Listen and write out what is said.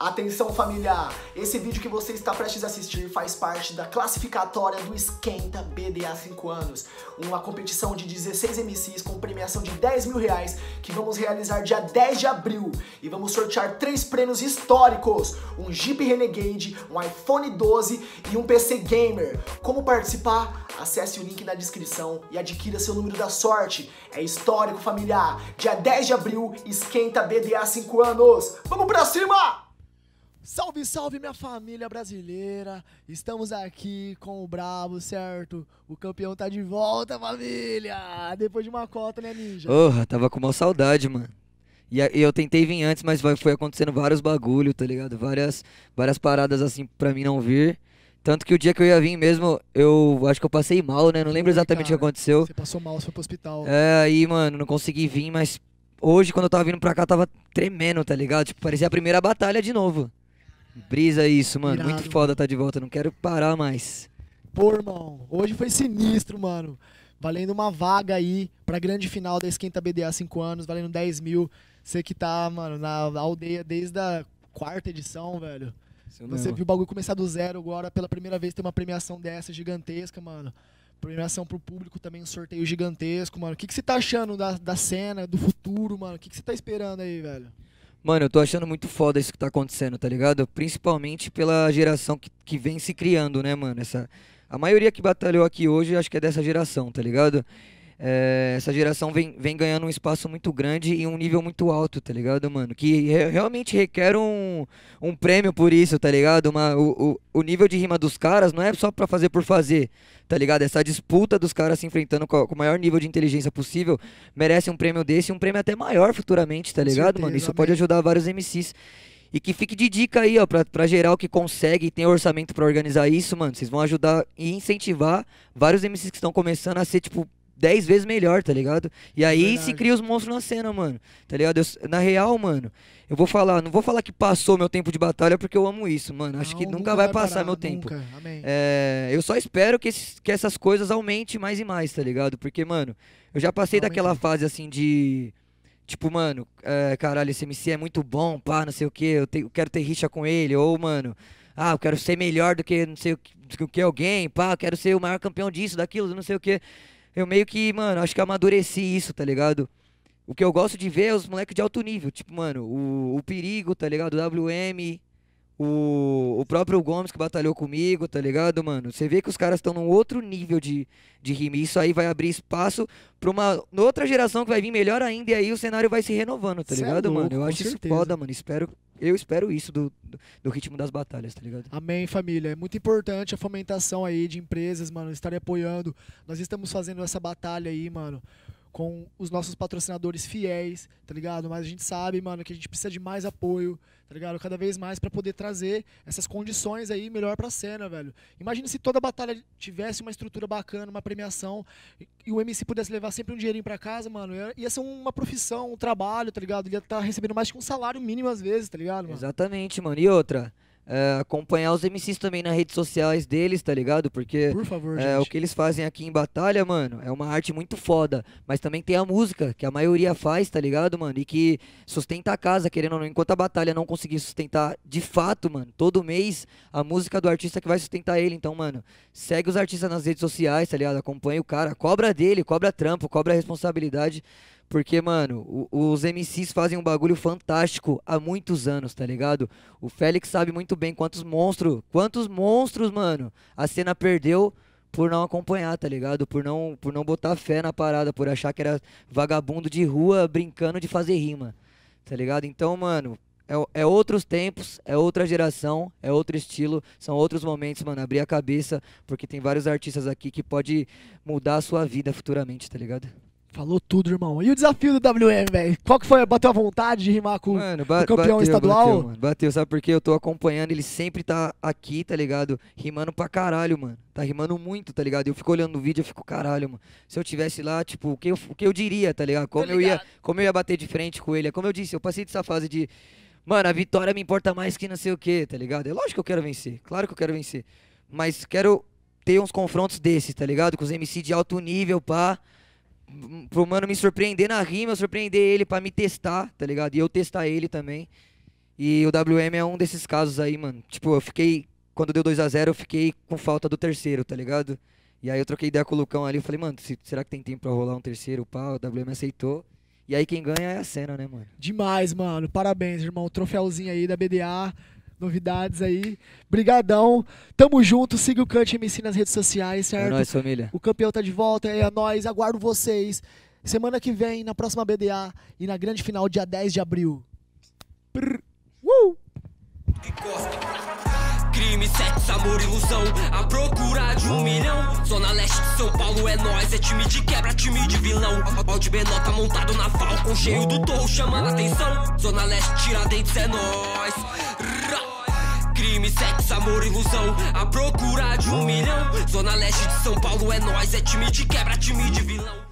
Atenção família, esse vídeo que você está prestes a assistir faz parte da classificatória do Esquenta BDA 5 anos, uma competição de 16 MCs com premiação de R$10.000 que vamos realizar dia 10 de abril e vamos sortear 3 prêmios históricos, um Jeep Renegade, um iPhone 12 e um PC Gamer. Como participar? Acesse o link na descrição e adquira seu número da sorte. É histórico família, dia 10 de abril, Esquenta BDA 5 anos, vamos pra cima! Salve, salve minha família brasileira, estamos aqui com o Brabo, certo? O campeão tá de volta, família, depois de uma cota, né, Ninja? Porra, tava com uma saudade, mano. E eu tentei vir antes, mas foi acontecendo vários bagulho, tá ligado? Várias paradas assim pra mim não vir. Tanto que o dia que eu ia vir mesmo, eu acho que eu passei mal, né? Não lembro exatamente o que aconteceu. Você passou mal, você foi pro hospital. É, aí, mano, não consegui vir, mas hoje, quando eu tava vindo pra cá, tava tremendo, tá ligado? Tipo, parecia a primeira batalha de novo. Brisa isso, mano. Irado, Muito foda tá de volta. Não quero parar mais. Pô, irmão, hoje foi sinistro, mano. Valendo uma vaga aí pra grande final da Esquenta BDA 5 anos, valendo 10 mil. Você que tá, mano, na aldeia desde a 4ª edição, velho. Você viu o bagulho começar do zero agora, pela primeira vez tem uma premiação dessa gigantesca, mano. Premiação pro público também, um sorteio gigantesco, mano. O que você tá achando da cena, do futuro, mano? O que você tá esperando aí, velho? Mano, eu tô achando muito foda isso que tá acontecendo, tá ligado? Principalmente pela geração que vem se criando, né, mano? A maioria que batalhou aqui hoje, acho que é dessa geração, tá ligado? Essa geração vem ganhando um espaço muito grande e um nível muito alto, tá ligado, mano? Que realmente requer um prêmio por isso, tá ligado? O nível de rima dos caras não é só pra fazer por fazer, tá ligado? Essa disputa dos caras se enfrentando com o maior nível de inteligência possível merece um prêmio desse e um prêmio até maior futuramente, tá ligado, certeza, mano? Isso amém. pode ajudar vários MCs. E que fique de dica aí, ó, pra geral que consegue e tem orçamento pra organizar isso, mano. Vocês vão ajudar e incentivar vários MCs que estão começando a ser, tipo, 10 vezes melhor, tá ligado? E aí Verdade. se cria os monstros na cena, mano. Tá ligado? Na real, mano, não vou falar que passou meu tempo de batalha porque eu amo isso, mano. Acho que Não, nunca vai passar parar, meu tempo. Nunca. Amém. Eu só espero que essas coisas aumentem mais e mais, tá ligado? Porque, mano, eu já passei daquela fase assim de. Tipo, mano, caralho, esse MC é muito bom, pá, não sei o que, eu quero ter rixa com ele, ou, mano, eu quero ser melhor do que não sei do que alguém, pá, eu quero ser o maior campeão disso, daquilo, não sei o que. Eu meio que, mano, acho que amadureci isso, tá ligado? O que eu gosto de ver é os moleques de alto nível, tipo, mano, o Perigo, tá ligado? O WM, o próprio Gomes que batalhou comigo, tá ligado, mano? Você vê que os caras estão num outro nível de rima. E isso aí vai abrir espaço pra uma outra geração que vai vir melhor ainda. E aí o cenário vai se renovando, tá Cê é ligado, louco, mano? Eu com acho isso certeza. foda, mano. Eu espero isso do ritmo das batalhas, tá ligado? Amém, família. É muito importante a fomentação aí de empresas, mano, estarem apoiando. Nós estamos fazendo essa batalha aí, mano, com os nossos patrocinadores fiéis, tá ligado? Mas a gente sabe, mano, que a gente precisa de mais apoio, tá ligado? Cada vez mais pra poder trazer essas condições aí melhor pra cena, velho. Imagina se toda batalha tivesse uma estrutura bacana, uma premiação, e o MC pudesse levar sempre um dinheirinho pra casa, mano. Ia ser uma profissão, um trabalho, tá ligado? Ele ia estar recebendo mais que um salário mínimo às vezes, tá ligado, mano? Exatamente, mano. E outra, acompanhar os MCs também nas redes sociais deles, tá ligado? Porque Por favor, o gente. que eles fazem aqui em batalha, mano, é uma arte muito foda. Mas também tem a música, que a maioria faz, tá ligado, mano? E que sustenta a casa, querendo ou não. Enquanto a batalha não conseguir sustentar de fato, mano, todo mês, a música do artista que vai sustentar ele. Então, mano, segue os artistas nas redes sociais, tá ligado? Acompanha o cara, cobra dele, cobra trampo, cobra responsabilidade. Porque, mano, os MCs fazem um bagulho fantástico há muitos anos, tá ligado? O Félix sabe muito bem quantos monstros, mano, a cena perdeu por não acompanhar, tá ligado? Por não botar fé na parada, por achar que era vagabundo de rua brincando de fazer rima, tá ligado? Então, mano, é outros tempos, é outra geração, é outro estilo, são outros momentos, mano, abrir a cabeça, porque tem vários artistas aqui que pode mudar a sua vida futuramente, tá ligado? Falou tudo, irmão. E o desafio do WM, velho? Qual que foi? Bateu a vontade de rimar com Mano, o campeão bateu, estadual? Bateu, mano. Bateu, sabe por quê? Eu tô acompanhando, ele sempre tá aqui, tá ligado? Rimando pra caralho, mano. Tá rimando muito, tá ligado? Eu fico olhando no vídeo, eu fico, caralho, mano. Se eu tivesse lá, tipo, o que eu diria, tá ligado? Como eu ia bater de frente com ele. É como eu disse, eu passei dessa fase de, mano, a vitória me importa mais que não sei o quê, tá ligado? É lógico que eu quero vencer, claro que eu quero vencer. Mas quero ter uns confrontos desses, tá ligado? Com os MC de alto nível, pá. Pro mano me surpreender na rima, eu surpreender ele pra me testar, tá ligado? E eu testar ele também. E o WM é um desses casos aí, mano. Tipo, eu fiquei. Quando deu 2-0, eu fiquei com falta do terceiro, tá ligado? E aí eu troquei ideia com o Lucão ali. Eu falei, mano, será que tem tempo pra rolar um terceiro? Pá, o WM aceitou. E aí quem ganha é a cena, né, mano? Demais, mano. Parabéns, irmão. Troféuzinho aí da BDA. Novidades aí. Brigadão. Tamo junto. Siga o Cut MC nas redes sociais, certo? É nóis, família. O campeão tá de volta. É nóis. Aguardo vocês. Semana que vem, na próxima BDA. E na grande final, dia 10 de abril. Crime, sexo, amor, ilusão, à procura de 1 milhão. Zona Leste de São Paulo é nós, é time de quebra, time de vilão. Balde Benó tá montado na Falcon, cheio do torro chamando atenção. Zona Leste, Tiradentes é nós. Crime, sexo, amor, ilusão, à procura de 1 milhão. Zona Leste de São Paulo é nós, é time de quebra, time de vilão.